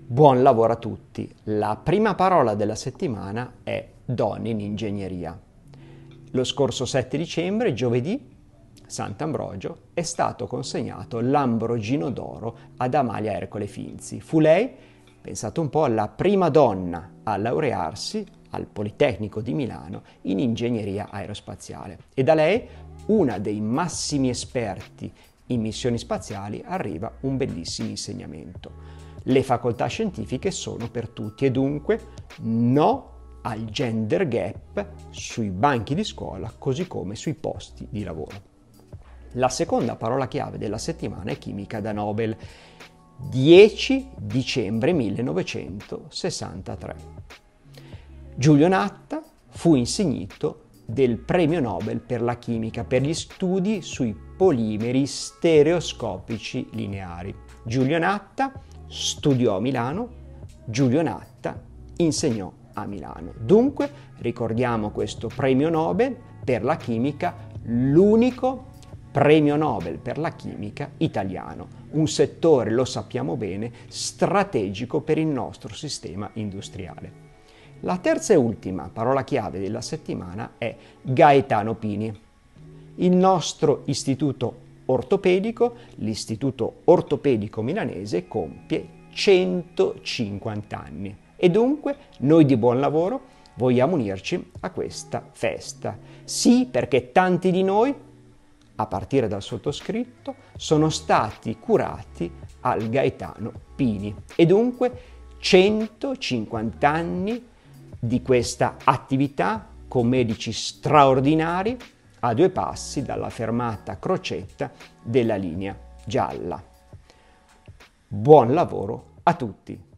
Buon lavoro a tutti! La prima parola della settimana è donne in ingegneria. Lo scorso 7 dicembre, giovedì, Sant'Ambrogio, è stato consegnato l'Ambrogino d'Oro ad Amalia Ercole Finzi. Fu lei, pensate un po', la prima donna a laurearsi al Politecnico di Milano in ingegneria aerospaziale. E da lei, una dei massimi esperti in missioni spaziali, arriva un bellissimo insegnamento. Le facoltà scientifiche sono per tutti e dunque no al gender gap sui banchi di scuola così come sui posti di lavoro. La seconda parola chiave della settimana è chimica da Nobel, 10 dicembre 1963. Giulio Natta fu insignito del premio Nobel per la chimica per gli studi sui polimeri stereoscopici lineari. Giulio Natta studiò a Milano, Giulio Natta insegnò a Milano. Dunque ricordiamo questo premio Nobel per la chimica, l'unico premio Nobel per la chimica italiano, un settore, lo sappiamo bene, strategico per il nostro sistema industriale. La terza e ultima parola chiave della settimana è Gaetano Pini. Il nostro istituto ortopedico, l'Istituto Ortopedico Milanese, compie 150 anni e dunque noi di Buon Lavoro vogliamo unirci a questa festa. Sì, perché tanti di noi, a partire dal sottoscritto, sono stati curati al Gaetano Pini e dunque 150 anni di questa attività con medici straordinari a 2 passi dalla fermata Crocetta della linea gialla. Buon lavoro a tutti!